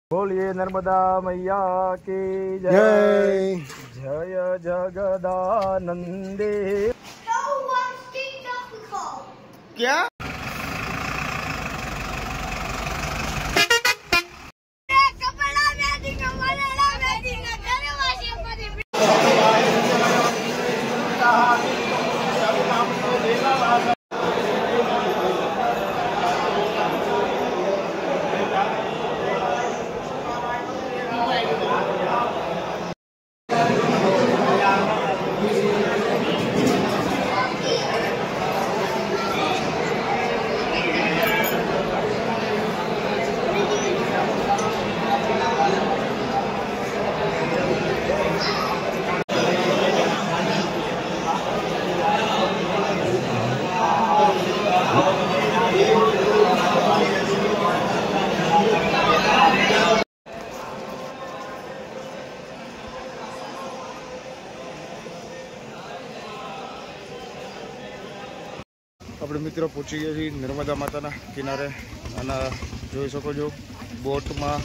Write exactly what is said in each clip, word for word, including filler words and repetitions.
बोलिए नर्मदा मैया की जय। जय जगदानंदे। क्या આપણે મિત્રો પહોંચી ગયા છીએ નર્મદા માતાના કિનારે અને જોઈ શકો છો બોટમાં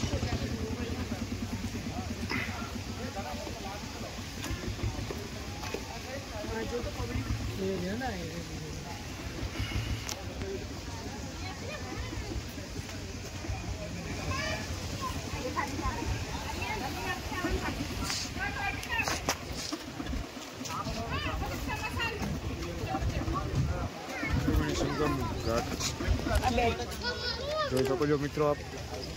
જોઈ શકો છો મિત્રો આપ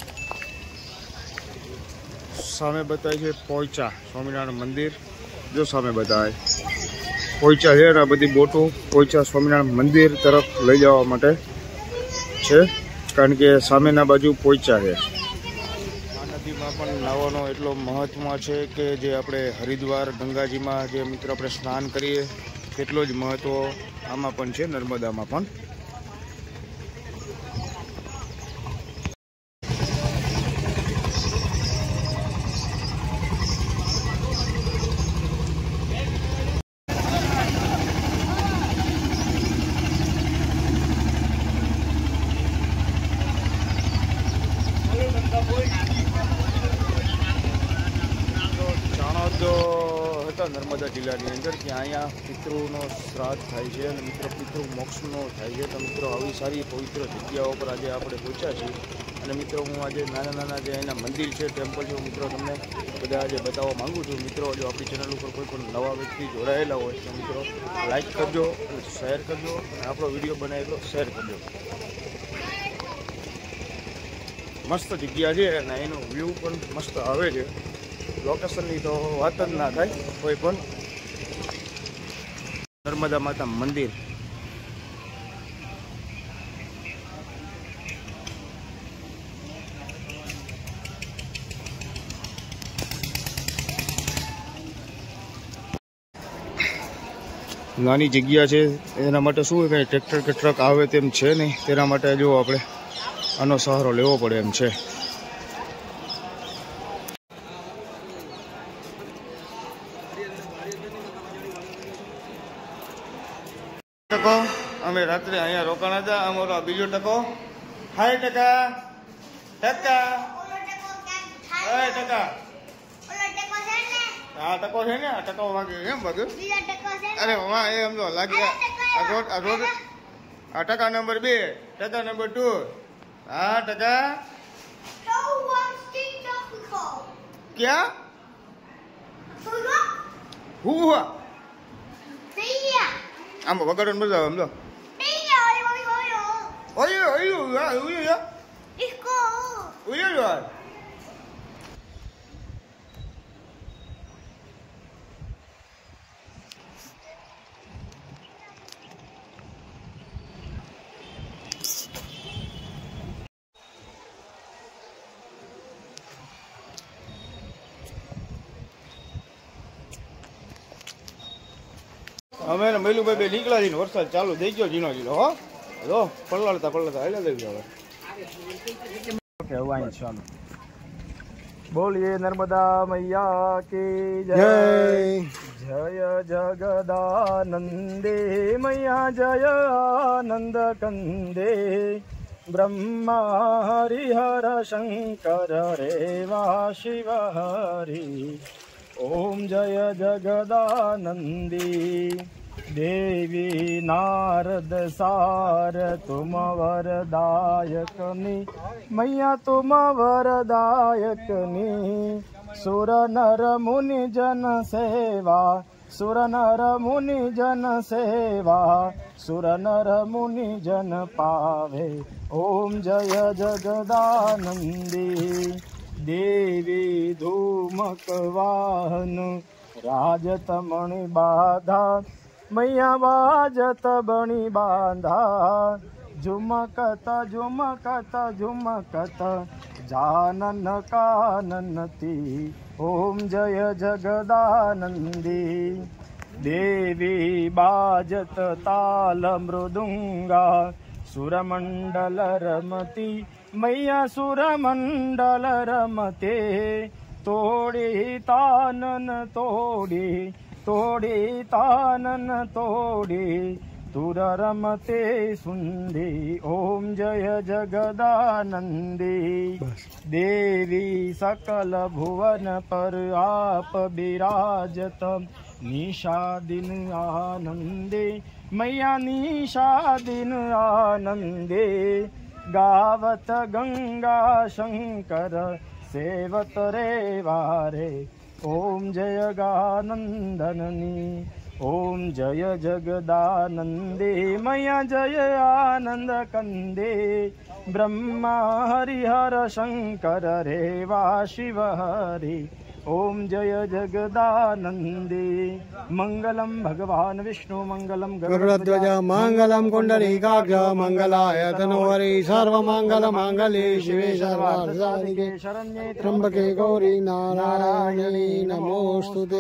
સામે બતાય છે પોઈચા સ્વામિનારાયણ મંદિર જો સામે બતાય પોઈચા છે અને આ બધી બોટો પોઈચા સ્વામિનારાયણ મંદિર તરફ લઈ જવા માટે છે કારણ કે સામેના બાજુ પોઈચા છે આ નદીમાં પણ નાવાનો એટલો મહત્વ છે કે જે આપણે હરિદ્વાર ગંગાજીમાં જે મિત્રો આપણે સ્નાન કરીએ તેટલો જ મહત્વ આમાં પણ છે નર્મદામાં પણ નર્મદા જિલ્લાની અંદર કે અહીંયા પિતૃનો શ્રાદ્ધ થાય છે અને મિત્રો પિતૃ મોક્ષનો થાય છે તો મિત્રો આવી સારી પવિત્ર જગ્યાઓ પર આજે આપણે પહોંચ્યા છીએ અને મિત્રો હું આજે નાના નાના જે અહીંના મંદિર છે ટેમ્પલ છે મિત્રો તમને બધા આજે બતાવવા માગું છું મિત્રો જો આપણી ચેનલ ઉપર કોઈ પણ નવા વ્યક્તિ જોડાયેલા હોય તો મિત્રો લાઈક કરજો અને શેર કરજો અને આપણો વિડીયો બનાવેલો શેર કરજો મસ્ત જગ્યા છે અને એનો વ્યૂ પણ મસ્ત આવે છે લોકેશનની તો વાત જ ના થાય કોઈ પણ નર્મદા માતા મંદિર નાની જગ્યા છે એના માટે શું કંઈ ટ્રેક્ટર કે ટ્રક આવે તેમ છે નહીં તેના માટે જો આપણે આનો સહારો લેવો પડે એમ છે ટકો અમે રાત્રે અહીંયા રોકાણા હતા અમારો બીજો ટકો હાય ટકા ટકા હાય ટકા આ ટકો છે ને આ ટકો વાગે એમ બધું અરે વાહ એ એમ તો લાગી આ રોડ આ રોડ આ ટકા નંબર બે ટકા નંબર ટુ હા ટકા ક્યાં હુઆ આમ વગાડવાનું મજા આવે આમ તો ઓય ઓય ઓય ઓય ઓય અમે ને મૈલુભાઈ બે નીકળ્યા છીએ વરસાદ ચાલુ થઈ ગયો ઝીણો ઝીણો હો જો પલળતા પલળતા હાલ્યા લઈ ગયો હવે ચાલુ बोलिए नर्मदा मैया की जय। जय जगदानंदे मैया जय आनंद कंदे। ब्रह्मा हरिहर शंकर रेवा शिव हरि। ओम जय जगदानंदी देवी नारद सार तुम वरदायकनी मैया तुम वरदायकनी। सुर नर मुनि जन सेवा सुर नर मुनि जन सेवा सुर नर मुनि जन पावे। ओम जय जगदानंदी देवी धूमक वाहन राजत मणि बाधा मैया बाजत बणि बांधा। झुमकत झुमकत झुमकत जानन काननती। ओम जय जगदानंदी देवी बाजत ताल मृदुंगा सुरमंडल रमती मैया सुरमंडल रमते। तोड़ी तानन तोड़ी तोड़ी तानन तोड़ी तुर रमते सुंदी। ओम जय जगदानंदी देवी सकल भुवन पर आप विराजत निशा दिन आनंदे मैया निशा दिन आनंदे। गावत गंगा शंकर सेवत रे वारे। ओम जय गानंदननी ओम जय जगदानंदे मैया जय आनंद कंदे। ब्रह्मा हरिहर शंकर रेवा शिव हरि। ओम जय जगदानंदे मंगलम भगवान विष्णु मंगलम गरुड़ध्वज मंगलम कुंडलीकाक्ष मंगलाय तनोहरि सर्वमंगल मांगल्ये शिवे सर्वार्थसाधिके शरण्ये त्र्यंबके गौरी नारायणी नमोस्तुते।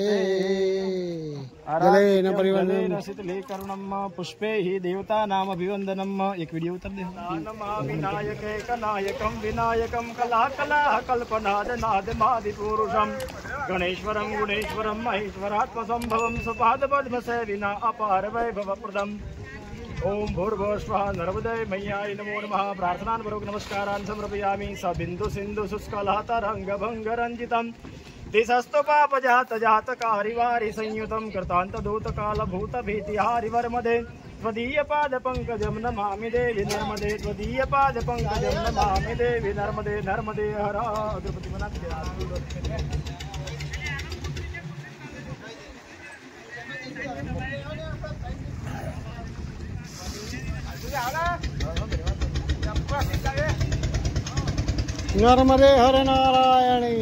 जलेन परिवन्दनं शीतले करुणम पुष्पे हि देवता नाम अभिवंदनम। एक वीडियो उतर दे। विनायक कनायकम विनायकम कला कला कल्पनाद नाद मादि पुरुषम गणेश्वरम गुणेश्वरम महेश्वरात्म संभवम सुपाद पद्म सेविना अपार वैभव प्रदम। ओम भूर्भुवः स्वः नर्मदे मैयाय नमो नमः। प्रार्थनान् पूर्वक नमस्कारान् समर्पयामि। स बिंदु सिंधु शुष्कलः तरंग भंग रंजितम् दिशस्तु पाप जात जात कारिवारि संयुतं कृतांत दूत काल भूत भीतिहारि वर्मदे। त्वदीय पाद पंकजं नमामि देवी नर्मदे त्वदीय पाद पंकजं नमामि देवी नर्मदे नर्मदे हर द्रौपदी मना नर्मदे हर नारायणी।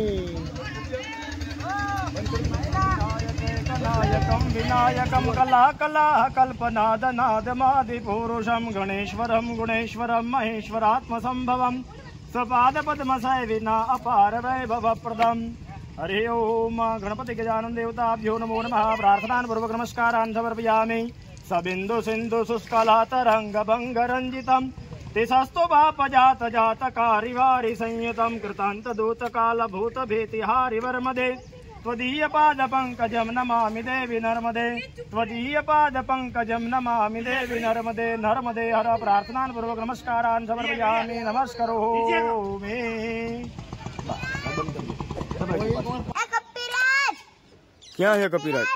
विनायकम विनायकम कला कला कल्पनाद नाद मादि पुरुषम गणेश्वरम गुणेश्वरम महेश्वरात्म संभवम स्वपाद पद्म सेविना अपार वैभव प्रदम। हरि ओम गणपति गजानन देवताभ्यो नमो नमः। प्रार्थनान् पूर्वक नमस्कारान् समर्पयामि। सबिंदु सिंधु शुष्कला तरंग भंग रंजितम दिशस्तु पाप जात जात कारिवारि संयुतं कृतांत दूत काल भूत भीतिहारि वर्मदे। त्वदीय पाद पंकजं नमामि देवी नर्मदे त्वदीय पाद पंकजं नमामि देवी नर्मदे नर्मदे हर। प्रार्थनान् पूर्वक नमस्कारान् समर्पयामि। नमस्करोमि। क्या है कपिराज?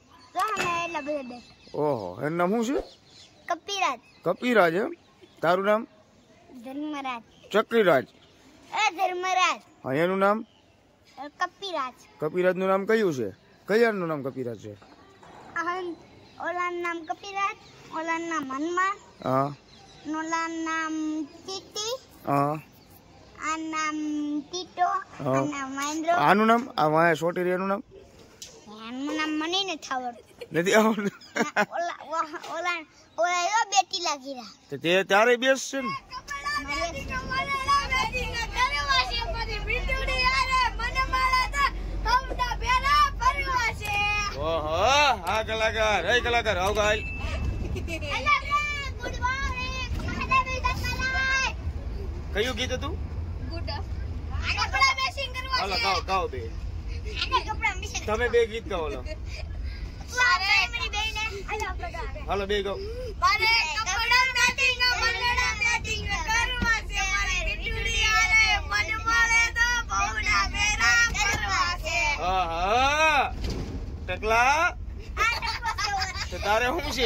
ओहो एનું નામ શું છે? કપિરાજ. કપિરાજ એમ? તારું નામ? ધર્મરાજ. ચક્રીરાજ. એ ધર્મરાજ. હા એનું નામ? કપિરાજ. કપિરાજનું નામ કયું છે? કયાનું નામ કપિરાજ છે? અહન ઓલાનું નામ કપિરાજ, ઓલાનું નામ હનુમાન, હા, ઓલાનું નામ ટીટી, હા, આ નામ ટીટો, આ નામ મહેન્દ્ર. આનું નામ? આ વાય છોટી રે એનું નામ? એનું નામ મને નથી આવડતું. નથી આવડતું? ઓલા ઓલા ઓલા એવો બેટી લાગી રહ્યા. તો તે તારે બેસ છે ને? ઓહો આ કલાકાર એ કલાકાર આવ ગાય. કયું ગીત હતું? હાલો ગાઓ ગાઓ બે. તમે બે ગીત ગાઓ. હાલો બે ગાઓ. પૌડા વેરા કરવા છે. હા હા ટકલા આ ટકો સેવર. તો તારે શું છે?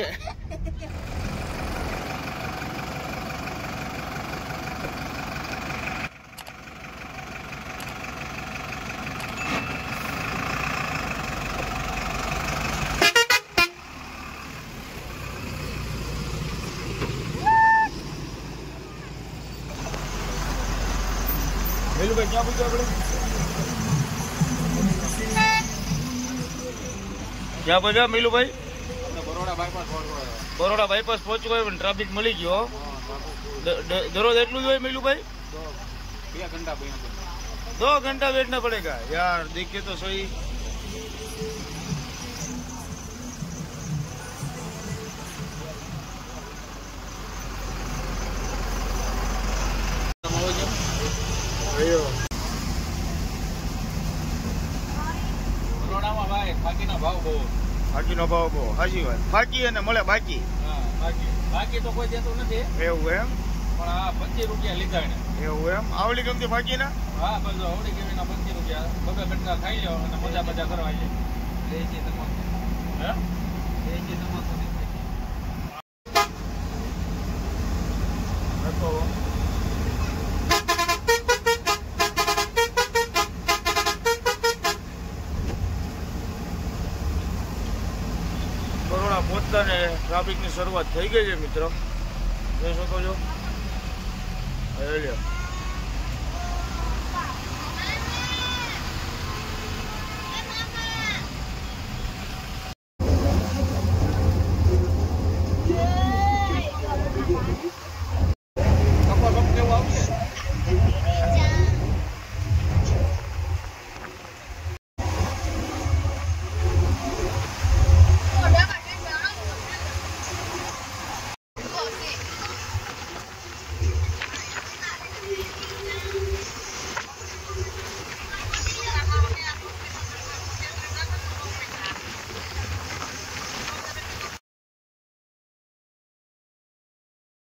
મેલુભાઈ ક્યાં પૂછ્યું આપણે? ક્યાં પૂછ્યા મેલુભાઈ? બરોડા બાયપાસ બરોડા બાયપાસ પહોંચવું હોય પણ ટ્રાફિક મળી ગયો. દ- દ- દરરોજ એટલું જ હોય મેલુભાઈ? બે ઘંટા दो घंटा बैठना पड़ेगा यार. देखिए तो सही. બરોડામાં ભાઈ ફાકીના ભાવ બહુ. ફાકી નો ભાવ બહુ સાચી વાત. ફાકી અને મળે બાકી હા બાકી બાકી તો કોઈ દેતું નથી, એવું એમ પણ આ પચીસ રૂપિયા લીધા એને. એવું એમ આવડી ગમતી ફાકી ના હા બસ આવડી કેવીના પચીસ રૂપિયા બબે બટકા ખાઈ લો અને મજા મજા કરવા છે. લેજે તમારે હે લેજે તમારે બરોડા પહોંચતા ને ટ્રાફિકની શરૂઆત થઈ ગઈ છે મિત્રો, જોઈ શકો છો. લ્યો